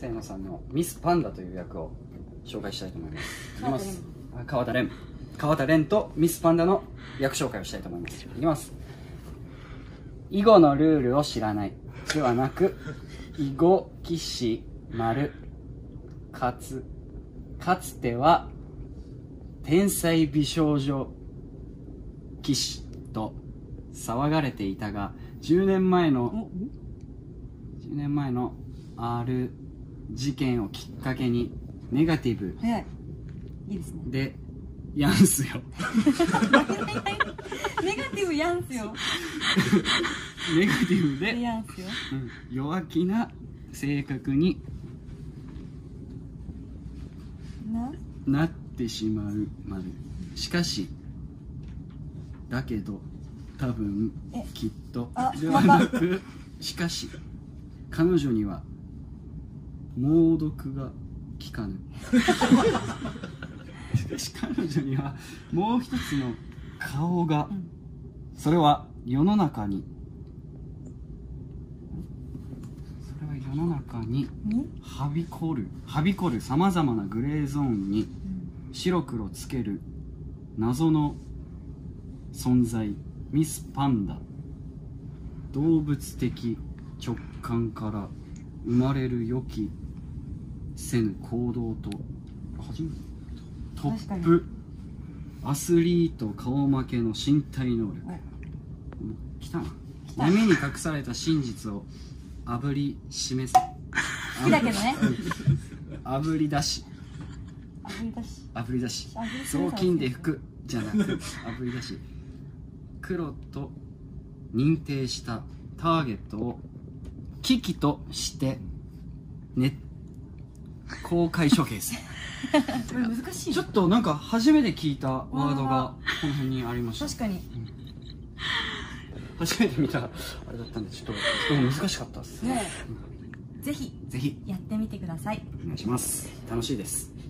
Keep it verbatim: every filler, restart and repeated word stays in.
清野さんのミスパンダという役を紹介したいと思います。いきます。川田蓮。川田蓮とミスパンダの役紹介をしたいと思います。いきます。囲碁のルールを知らないではなく、囲碁棋士丸かつかつては天才美少女棋士と騒がれていたが、じゅうねんまえのじゅうねんまえのある事件をきっかけにネガティブでやんすよ。 ネガティブやんすよ。 ネガティブでやんすよ、 うん、弱気な性格にななってしまうまで。しかしだけど多分きっとではなく、しかし彼女には猛毒が効かぬ。しかし彼女にはもう一つの顔が、うん、それは世の中にそれは世の中にはびこるはびこるさまざまなグレーゾーンに白黒つける謎の存在、ミスパンダ。動物的直感から生まれる予期せぬ行動と初めてトップアスリート顔負けの身体能力。きたな。闇に隠された真実をあぶり示す。 好きだけどね。 あぶり出しあぶり出しあぶり出し雑巾で拭くじゃなく、あぶり出し黒と認定したターゲットを危機としてね公開処刑する。 これ難しい。 ちょっとなんか初めて聞いたワードがこの辺にありました。 確かに、うん、 初めて見たあれだったんで、ちょっと難しかったですね。 ぜひぜひやってみてください。 お願いします。楽しいです。